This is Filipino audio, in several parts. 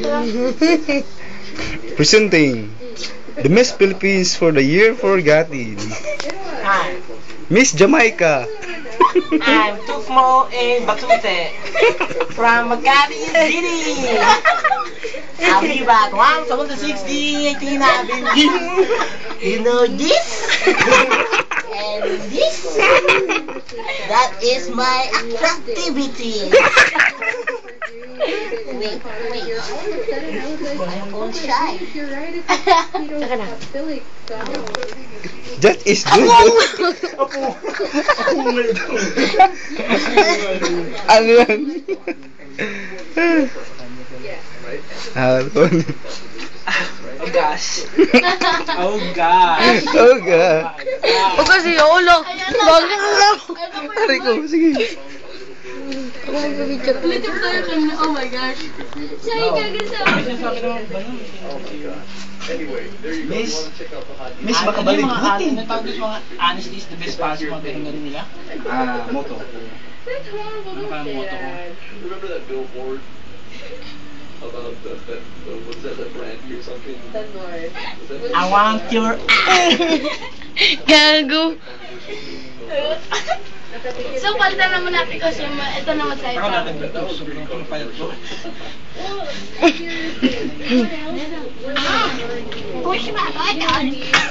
Presenting the Miss Philippines for the year forgotten. Hi, Miss Jamaica. I'm Tufmo and Batute from Makati City. I'll be back once on the 18 Avenue. You know this? And this? That is my attractivity. Wait. I'm all shy. That is good. Ano yan? Oh gosh. Oh gosh. Oh God. O kasi ulo. Bakit ulo? Aray ko, sige. Oh my gosh. Miss Makabalik. Ano tawag dito mga honestly is the best policy mga ganun nila? Moto. Ano kaya moto ko? Remember that billboard about what's that brand or something? I want your Gago. So, palitan naman natin kasi ito naman sa'yo. Ako natin dito. Sobrang pinapalit ko. Push back, God.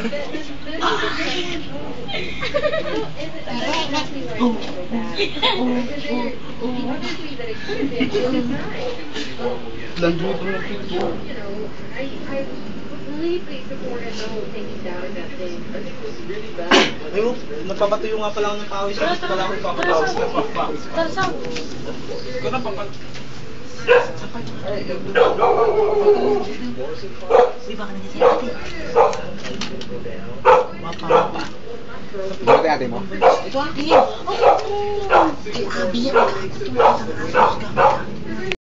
Ayun, nagpapatuyo nga pala ako ng pawis. Pala ako ipapatawis na papawis. Ikaw na papat. Uy, baka nandiyan sa'yo ate. Mapa. Bakit ate mo? Ito ate. Ay, abi yan. Ito ang ayos ka.